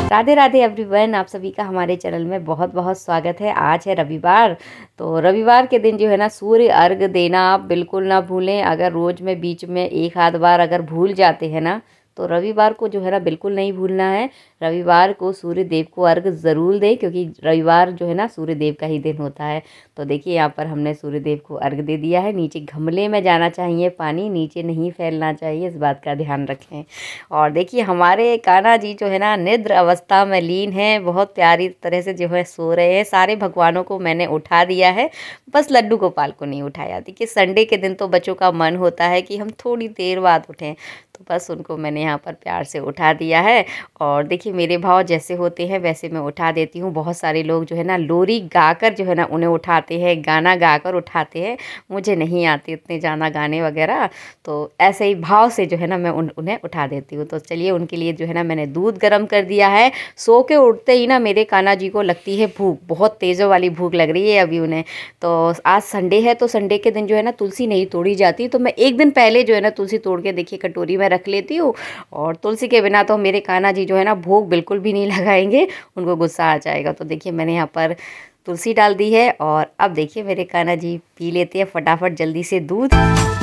Radhe Radhe everyone, आप सभी का हमारे चैनल में बहुत बहुत स्वागत है। आज है रविवार। तो रविवार के दिन जो है ना, सूर्य अर्घ देना आप बिल्कुल ना भूलें। अगर रोज़ में बीच में एक आध बार अगर भूल जाते हैं ना, तो रविवार को जो है ना बिल्कुल नहीं भूलना है। रविवार को सूर्य देव को अर्घ ज़रूर दें, क्योंकि रविवार जो है ना सूर्य देव का ही दिन होता है। तो देखिए यहाँ पर हमने सूर्य देव को अर्घ दे दिया है। नीचे गमले में जाना चाहिए पानी, नीचे नहीं फैलना चाहिए, इस बात का ध्यान रखें। और देखिए हमारे कान्हा जी जो है ना निद्र अवस्था में लीन है, बहुत प्यारी तरह से जो है सो रहे हैं। सारे भगवानों को मैंने उठा दिया है, बस लड्डू गोपाल को नहीं उठाया। देखिए संडे के दिन तो बच्चों का मन होता है कि हम थोड़ी देर बाद उठें, तो बस उनको मैंने यहाँ पर प्यार से उठा दिया है। और देखिए मेरे भाव जैसे होते हैं वैसे मैं उठा देती हूँ। बहुत सारे लोग जो है ना लोरी गाकर जो है ना उन्हें उठाते हैं, गाना गाकर उठाते हैं। मुझे नहीं आते इतने ज़्यादा गाने वगैरह, तो ऐसे ही भाव से जो है ना मैं उन्हें उठा देती हूँ। तो चलिए उनके लिए जो है ना मैंने दूध गर्म कर दिया है। सो के उठते ही ना मेरे कान्हा जी को लगती है भूख, बहुत तेज़ों वाली भूख लग रही है अभी उन्हें। तो आज संडे है, तो संडे के दिन जो है ना तुलसी नहीं तोड़ी जाती, तो मैं एक दिन पहले जो है ना तुलसी तोड़ के देखिए कटोरी में रख लेती हूँ। और तुलसी के बिना तो मेरे कान्हा जी जो है ना भोग बिल्कुल भी नहीं लगाएंगे, उनको गुस्सा आ जाएगा। तो देखिए मैंने यहाँ पर तुलसी डाल दी है। और अब देखिए मेरे कान्हा जी पी लेते हैं फटाफट जल्दी से दूध।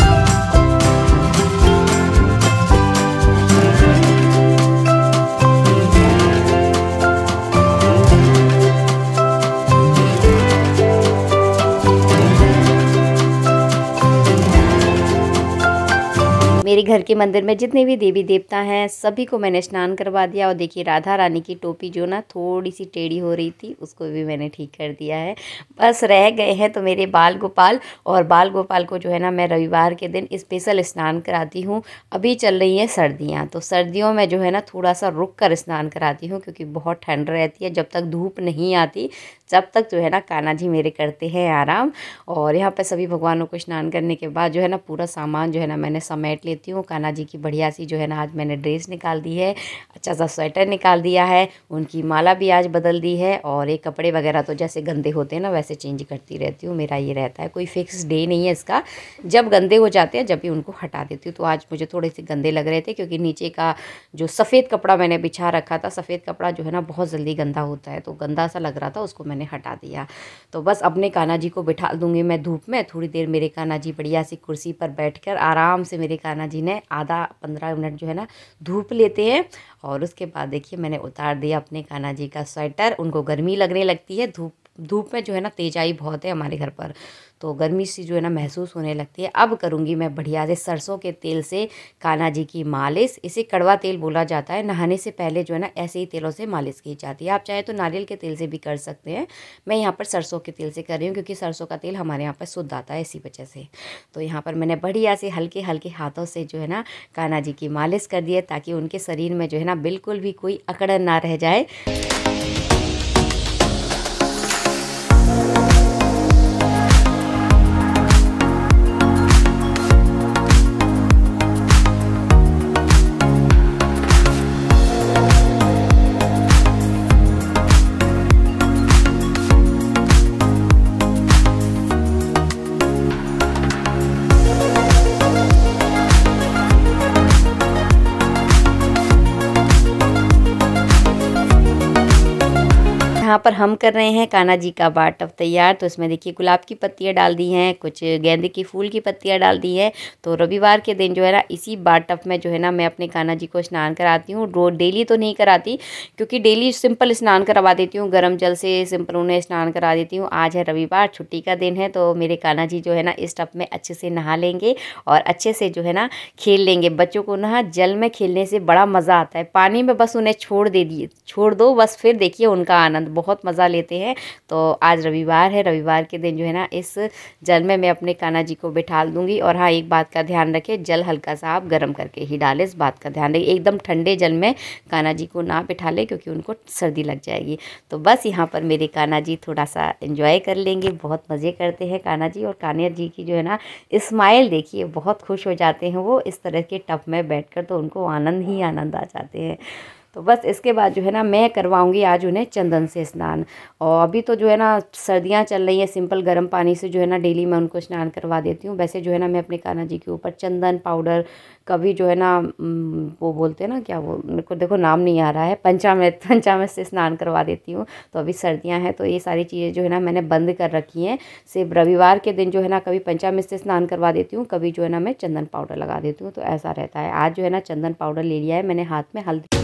मेरे घर के मंदिर में जितने भी देवी देवता हैं सभी को मैंने स्नान करवा दिया। और देखिए राधा रानी की टोपी जो ना थोड़ी सी टेढ़ी हो रही थी, उसको भी मैंने ठीक कर दिया है। बस रह गए हैं तो मेरे बाल गोपाल। और बाल गोपाल को जो है ना मैं रविवार के दिन स्पेशल स्नान कराती हूँ। अभी चल रही हैं सर्दियाँ, तो सर्दियों में जो है ना थोड़ा सा रुक कर स्नान कराती हूँ, क्योंकि बहुत ठंड रहती है। जब तक धूप नहीं आती जब तक जो है ना कान्हा जी मेरे करते हैं आराम। और यहाँ पर सभी भगवानों को स्नान करने के बाद जो है ना पूरा सामान जो है ना मैंने समेट लेती हूँ। कान्हा जी की बढ़िया सी जो है ना आज मैंने ड्रेस निकाल दी है, अच्छा सा स्वेटर निकाल दिया है, उनकी माला भी आज बदल दी है। और ये कपड़े वगैरह तो जैसे गंदे होते हैं ना वैसे चेंज करती रहती हूँ, मेरा ये रहता है। कोई फिक्स डे नहीं है इसका, जब गंदे हो जाते हैं जब भी उनको हटा देती हूँ। तो आज मुझे थोड़े से गंदे लग रहे थे, क्योंकि नीचे का जो सफ़ेद कपड़ा मैंने बिछा रखा था, सफ़ेद कपड़ा जो है ना बहुत जल्दी गंदा होता है, तो गंदा सा लग रहा था, उसको मैंने हटा दिया। तो बस अपने कान्हा जी को बिठा दूंगी मैं धूप में। थोड़ी देर मेरे कान्हा जी बढ़िया सी कुर्सी पर बैठकर आराम से मेरे कान्हा जी ने आधा 15 मिनट जो है ना धूप लेते हैं। और उसके बाद देखिए मैंने उतार दिया अपने कान्हा जी का स्वेटर। उनको गर्मी लगने लगती है, धूप में जो है ना तेजाई बहुत है हमारे घर पर, तो गर्मी सी जो है ना महसूस होने लगती है। अब करूँगी मैं बढ़िया से सरसों के तेल से कान्हा जी की मालिश। इसे कड़वा तेल बोला जाता है। नहाने से पहले जो है ना ऐसे ही तेलों से मालिश की जाती है। आप चाहे तो नारियल के तेल से भी कर सकते हैं, मैं यहाँ पर सरसों के तेल से कर रही हूँ, क्योंकि सरसों का तेल हमारे यहाँ पर शुद्ध आता है इसी वजह से। तो यहाँ पर मैंने बढ़िया से हल्के हल्के हाथों से जो है ना कान्हा जी की मालिश कर दी है, ताकि उनके शरीर में जो है ना बिल्कुल भी कोई अकड़न ना रह जाए। यहाँ पर हम कर रहे हैं कान्हा जी का बाटप तैयार। तो इसमें देखिए गुलाब की पत्तियाँ डाल दी हैं, कुछ गेंदे की फूल की पत्तियाँ डाल दी हैं। तो रविवार के दिन जो है ना इसी बाटप में जो है ना मैं अपने कान्हा जी को स्नान कराती हूँ। रोज डेली तो नहीं कराती, क्योंकि डेली सिंपल स्नान करवा देती हूँ, गर्म जल से सिंपल उन्हें स्नान करा देती हूँ। आज है रविवार, छुट्टी का दिन है, तो मेरे कान्हा जी जो है ना इस टब में अच्छे से नहा लेंगे और अच्छे से जो है ना खेल लेंगे। बच्चों को ना जल में खेलने से बड़ा मज़ा आता है, पानी में बस उन्हें छोड़ दो बस, फिर देखिए उनका आनंद बहुत मज़ा लेते हैं। तो आज रविवार है, रविवार के दिन जो है ना इस जल में मैं अपने कान्हा जी को बिठा दूंगी। और हाँ एक बात का ध्यान रखें, जल हल्का सा आप गर्म करके ही डालें, इस बात का ध्यान रखिए। एकदम ठंडे जल में कान्हा जी को ना बिठा लें, क्योंकि उनको सर्दी लग जाएगी। तो बस यहाँ पर मेरे कान्हा जी थोड़ा सा एंजॉय कर लेंगे, बहुत मज़े करते हैं कान्हा जी। और कान्हा जी की जो है ना स्माइल देखिए, बहुत खुश हो जाते हैं वो इस तरह के टब में बैठकर, तो उनको आनंद ही आनंद आ जाते हैं। तो बस इसके बाद जो है ना मैं करवाऊँगी आज उन्हें चंदन से स्नान। और अभी तो जो है ना सर्दियाँ चल रही हैं, सिंपल गर्म पानी से जो है ना डेली मैं उनको स्नान करवा देती हूँ। वैसे जो है ना मैं अपने कान्हा जी के ऊपर चंदन पाउडर, कभी जो है ना वो बोलते हैं ना क्या, वो मेरे को देखो नाम नहीं आ रहा है, पंचामृत, पंचामृत से स्नान करवा देती हूँ। तो अभी सर्दियाँ हैं तो ये सारी चीज़ें जो है ना मैंने बंद कर रखी हैं। सिर्फ रविवार के दिन जो है ना कभी पंचामृत से स्नान करवा देती हूँ, कभी जो है ना मैं चंदन पाउडर लगा देती हूँ। तो ऐसा रहता है। आज जो है ना चंदन पाउडर ले लिया है मैंने हाथ में, हल्दी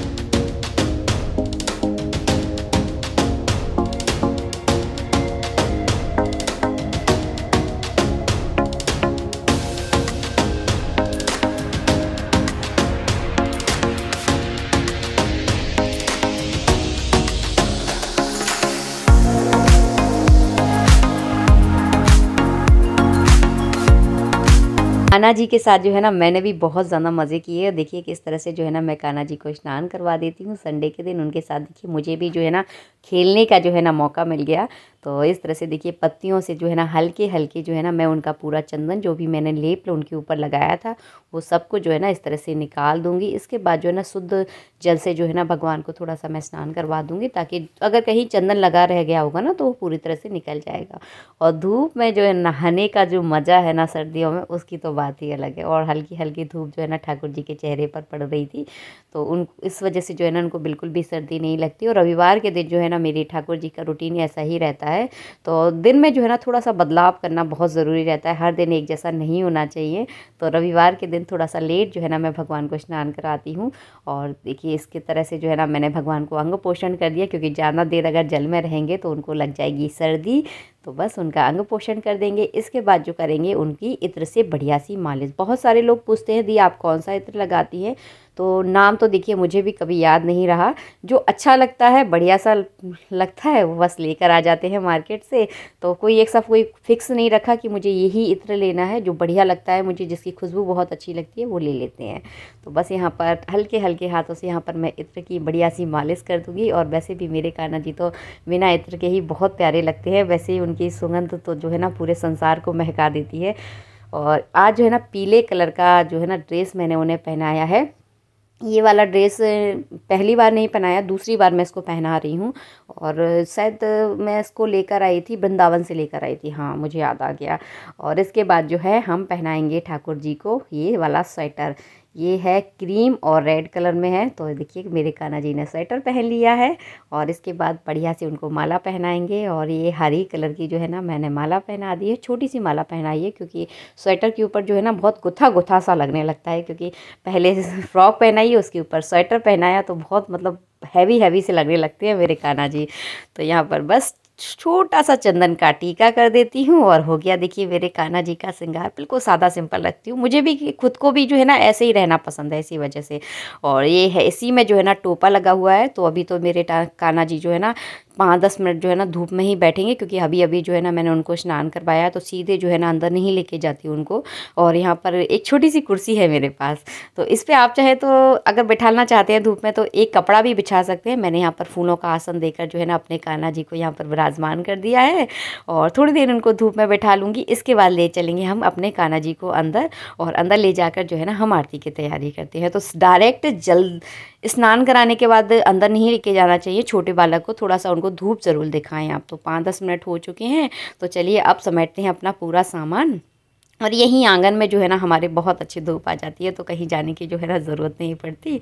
कान्हा जी के साथ जो है ना मैंने भी बहुत ज़्यादा मज़े किए। देखिए किस तरह से जो है ना मैं कान्हा जी को स्नान करवा देती हूँ संडे के दिन उनके साथ। देखिए मुझे भी जो है ना खेलने का जो है ना मौका मिल गया। तो इस तरह से देखिए पत्तियों से जो है ना हल्के हल्के जो है ना मैं उनका पूरा चंदन जो भी मैंने लेप उनके ऊपर लगाया था वो सबको जो है ना इस तरह से निकाल दूँगी। इसके बाद जो है ना शुद्ध जल से जो है ना भगवान को थोड़ा सा मैं स्नान करवा दूँगी, ताकि अगर कहीं चंदन लगा रह गया होगा ना तो वो पूरी तरह से निकल जाएगा। और धूप में जो है नहाने का जो मज़ा है ना सर्दियों में, उसकी तो बात ही अलग है। और हल्की हल्की धूप जो है ना ठाकुर जी के चेहरे पर पड़ रही थी, तो उन इस वजह से जो है ना उनको बिल्कुल भी सर्दी नहीं लगती। और रविवार के दिन जो है ना मेरी ठाकुर जी का रूटीन ऐसा ही रहता है। तो दिन में जो है ना थोड़ा सा बदलाव करना बहुत ज़रूरी रहता है, हर दिन एक जैसा नहीं होना चाहिए। तो रविवार के दिन थोड़ा सा लेट जो है ना मैं भगवान को स्नान कराती हूँ। और देखिए इसके तरह से जो है ना मैंने भगवान को अंग पोषण कर दिया, क्योंकि ज़्यादा देर अगर जल में रहेंगे तो उनको लग जाएगी सर्दी। तो बस उनका अंग पोषण कर देंगे। इसके बाद जो करेंगे उनकी इत्र से बढ़िया सी मालिश। बहुत सारे लोग पूछते हैं दी आप कौन सा इत्र लगाती हैं, तो नाम तो देखिए मुझे भी कभी याद नहीं रहा। जो अच्छा लगता है, बढ़िया सा लगता है, वो बस लेकर आ जाते हैं मार्केट से। तो कोई एक सा कोई फिक्स नहीं रखा कि मुझे यही इत्र लेना है। जो बढ़िया लगता है मुझे, जिसकी खुशबू बहुत अच्छी लगती है, वो ले लेते हैं। तो बस यहाँ पर हल्के हल्के हाथों से यहाँ पर मैं इत्र की बढ़िया सी मालिश कर दूँगी। और वैसे भी मेरे कान्हा जी तो बिना इत्र के ही बहुत प्यारे लगते हैं। वैसे ही उनकी सुगंध तो जो है ना पूरे संसार को महका देती है। और आज जो है ना पीले कलर का जो है ना ड्रेस मैंने उन्हें पहनाया है। ये वाला ड्रेस पहली बार नहीं पहनाया, दूसरी बार मैं इसको पहना रही हूँ। और शायद मैं इसको लेकर आई थी, वृंदावन से लेकर आई थी, हाँ मुझे याद आ गया। और इसके बाद जो है हम पहनाएंगे ठाकुर जी को ये वाला स्वेटर। ये है क्रीम और रेड कलर में है। तो देखिए मेरे कान्हा जी ने स्वेटर पहन लिया है। और इसके बाद बढ़िया से उनको माला पहनाएंगे। और ये हरी कलर की जो है ना मैंने माला पहना दी है, छोटी सी माला पहनाई है, क्योंकि स्वेटर के ऊपर जो है ना बहुत गुथा गुथा सा लगने लगता है। क्योंकि पहले फ्रॉक पहनाई है, उसके ऊपर स्वेटर पहनाया, तो बहुत मतलब हैवी हैवी से लगने लगते हैं मेरे कान्हा जी। तो यहाँ पर बस छोटा सा चंदन का टीका कर देती हूँ और हो गया। देखिए मेरे कान्हा जी का श्रृंगार बिल्कुल सादा सिंपल रखती हूँ। मुझे भी खुद को भी जो है ना ऐसे ही रहना पसंद है, इसी वजह से। और ये है, इसी में जो है ना टोपा लगा हुआ है। तो अभी तो मेरे कान्हा जी जो है ना 5-10 मिनट जो है ना धूप में ही बैठेंगे, क्योंकि अभी अभी जो है ना मैंने उनको स्नान करवाया, तो सीधे जो है ना अंदर नहीं लेके जाती उनको। और यहाँ पर एक छोटी सी कुर्सी है मेरे पास, तो इस पर आप चाहे तो अगर बैठाना चाहते हैं धूप में तो एक कपड़ा भी बिछा सकते हैं। मैंने यहाँ पर फूलों का आसन देकर जो है ना अपने कान्हा जी को यहाँ पर विराजमान कर दिया है। और थोड़ी देर उनको धूप में बैठा लूँगी। इसके बाद ले चलेंगे हम अपने कान्हा जी को अंदर, और अंदर ले जाकर जो है ना हम आरती की तैयारी करते हैं। तो डायरेक्ट जल स्नान कराने के बाद अंदर नहीं लेके जाना चाहिए। छोटे बालक को थोड़ा सा उनको धूप ज़रूर दिखाएं आप। तो 5-10 मिनट हो चुके हैं, तो चलिए अब समेटते हैं अपना पूरा सामान। और यहीं आंगन में जो है ना हमारे बहुत अच्छी धूप आ जाती है, तो कहीं जाने की जो है ना ज़रूरत नहीं पड़ती।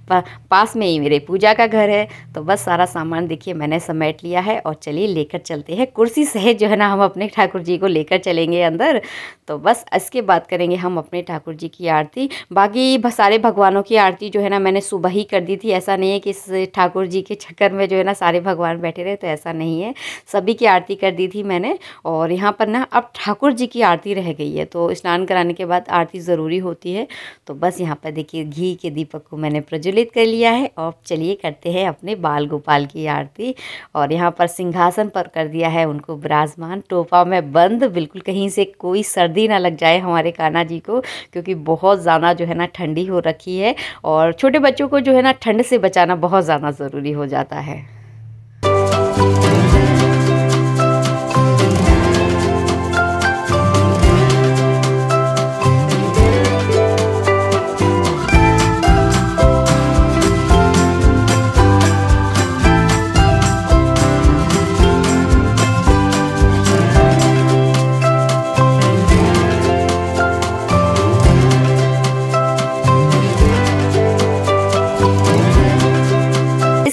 पास में ही मेरे पूजा का घर है। तो बस सारा सामान देखिए मैंने समेट लिया है। और चलिए लेकर चलते हैं, कुर्सी सहित जो है ना हम अपने ठाकुर जी को लेकर चलेंगे अंदर। तो बस इसके बाद करेंगे हम अपने ठाकुर जी की आरती। बाकी सारे भगवानों की आरती जो है ना मैंने सुबह ही कर दी थी। ऐसा नहीं है कि इस ठाकुर जी के चक्कर में जो है ना सारे भगवान बैठे रहे, तो ऐसा नहीं है। सभी की आरती कर दी थी मैंने। और यहाँ पर ना अब ठाकुर जी की आरती रह गई है, तो स्नान कराने के बाद आरती ज़रूरी होती है। तो बस यहाँ पर देखिए घी के दीपक को मैंने प्रज्वलित कर लिया है। और चलिए करते हैं अपने बाल गोपाल की आरती। और यहाँ पर सिंहासन पर कर दिया है उनको विराजमान, टोपा में बंद, बिल्कुल कहीं से कोई सर्दी ना लग जाए हमारे कान्हा जी को, क्योंकि बहुत ज़्यादा जो है ना ठंडी हो रखी है। और छोटे बच्चों को जो है ना ठंड से बचाना बहुत ज़्यादा ज़रूरी हो जाता है।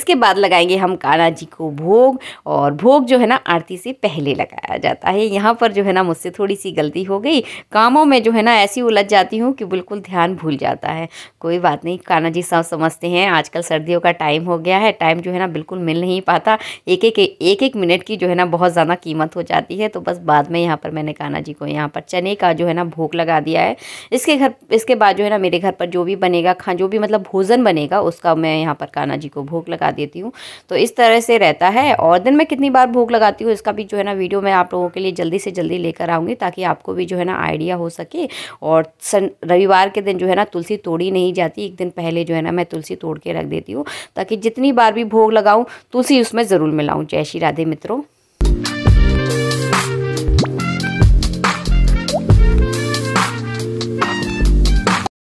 इसके बाद लगाएंगे हम कान्हा जी को भोग, और भोग जो है ना आरती से पहले लगाया जाता है। यहाँ पर जो है ना मुझसे थोड़ी सी गलती हो गई, कामों में जो है ना ऐसी उलझ जाती हूँ कि बिल्कुल ध्यान भूल जाता है। कोई बात नहीं, कान्हा जी सब समझते हैं। आजकल सर्दियों का टाइम हो गया है, टाइम जो है ना बिल्कुल मिल नहीं पाता, एक एक मिनट की जो है ना बहुत ज़्यादा कीमत हो जाती है। तो बस बाद में यहाँ पर मैंने कान्हा जी को यहाँ पर चने का जो है ना भोग लगा दिया है। इसके बाद जो है ना मेरे घर पर जो भी बनेगा, जो भी मतलब भोजन बनेगा उसका मैं यहाँ पर कान्हा जी को भोग लगा देती हूँ। तो इस तरह से रहता है। और दिन में कितनी बार भोग लगाती हूँ इसका भी जो है ना वीडियो मैं आप लोगों के लिए जल्दी से जल्दी लेकर आऊँगी, ताकि आपको भी जो है ना आइडिया हो सके। और रविवार के दिन जो है ना तुलसी तोड़ी नहीं जाती, एक दिन पहले जो है ना मैं तुलसी तोड़ के रख देती हूँ, ताकि जितनी बार भी भोग लगाऊँ तुलसी उसमें ज़रूर मिलाऊँ। जय श्री राधे मित्रों।